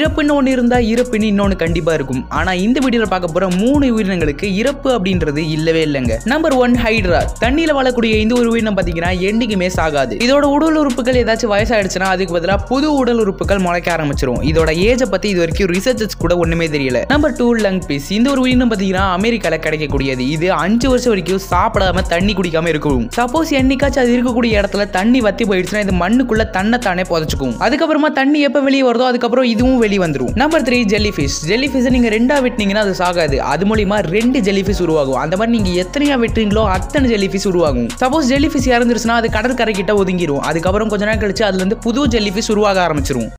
பிறப்புன்னு ஒன்று இருந்தால் இறப்புன்னு இன்னொன்று கண்டிப்பாக இருக்கும். ஆனால் இந்த வீடியோவில் பார்க்க போகிற 3 உயிரினங்களுக்கு இறப்பு அப்படின்றது இல்லவே இல்லைங்க. Number 1 Hydra. தண்ணியில் வாழக்கூடிய இந்த ஒரு உயிரினம் பார்த்தீங்கன்னா என்றைக்குமே சாகாது. இதோட உடல் உறுப்புகள் ஏதாச்சும் வயசாயிடுச்சுன்னா அதுக்கு பதிலாக புது உடல் உறுப்புகள் முளைக்க ஆரம்பிச்சிடும். இதோட ஏஜை பற்றி இது வரைக்கும் ரிசர்ச்சஸ் கூட ஒன்றுமே தெரியல. Number 2 lung fish. இந்த ஒரு உயிரினம் பார்த்தீங்கன்னா அமெரிக்காவில் கிடைக்கக்கூடியது. இது 5 வருஷம் வரைக்கும் சாப்பிடாம தண்ணி குடிக்காம இருக்கும். சப்போஸ் என்னைக்காச்சும் அது இருக்கக்கூடிய இடத்துல தண்ணி வத்தி போயிடுச்சுன்னா இது மண்ணுக்குள்ள தன்னைத்தானே புதைச்சுக்கும். அதுக்கப்புறமா தண்ணி எப்போ வெளியே வருதோ அதுக்கப்புறம் இதுவும் வெளியே வந்துடும். Number 3 jelly fish. Jelly fish நீங்க 2ஆ வெட்டினீங்கன்னா அது சாகாது. அது மூலியமா 2 ஜெல்லி ஃபிஷ் உருவாகும். அந்த மாதிரி நீங்க எத்தனையா வெட்டுறீங்களோ அத்தனை ஜெல்லி ஃபிஷ் உருவாகும். சப்போஸ் ஜெல்லி ஃபிஷ் இறந்துருச்சுன்னா அது கடற்கரை கிட்ட ஒதுங்கிடும். அதுக்கப்புறம் கொஞ்ச நேரம் கழிச்சு அதுல இருந்து புது ஜெல்லி ஃபிஷ் உருவாக ஆரம்பிச்சிடும்.